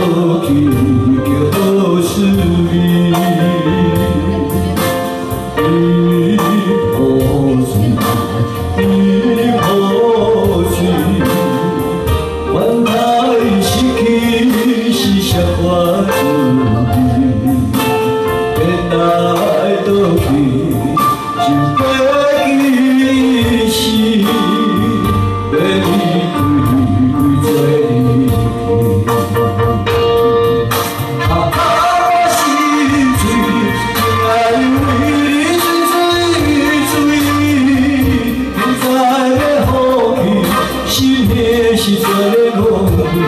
去叫好思味，你好水，你好水，原来失去是啥款滋味，原来倒去就袂记是要离开规是做咧误会，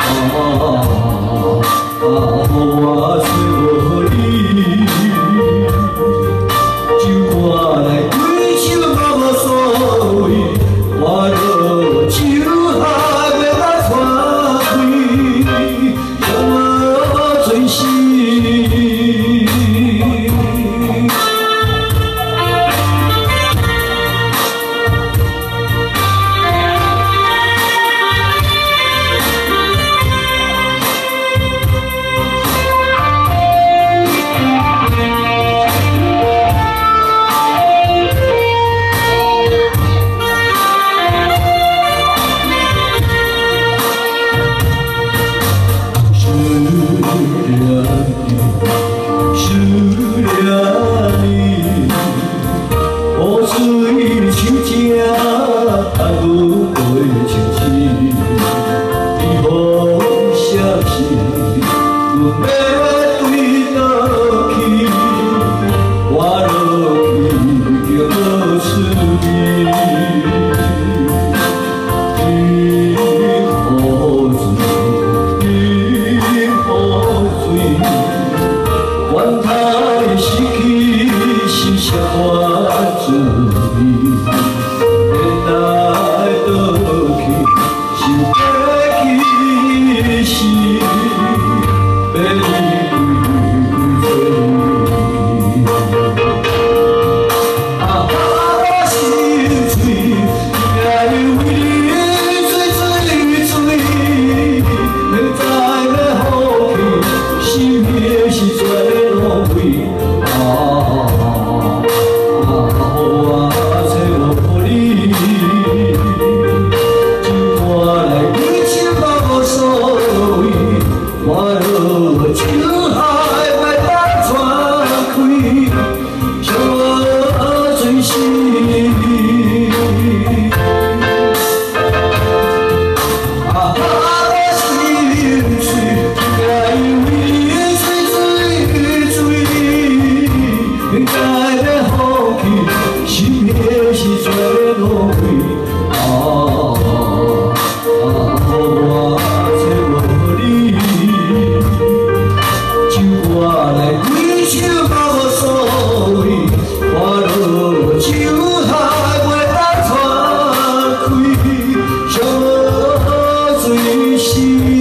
我找无你，就我来挥手嘛无所谓，我落手还袂当喘气，怎么最是？原来失去是啥款滋味，原来倒去是要记是要离开做你。我心碎，爱为你醉醉醉，明知要放弃，心里是做。心。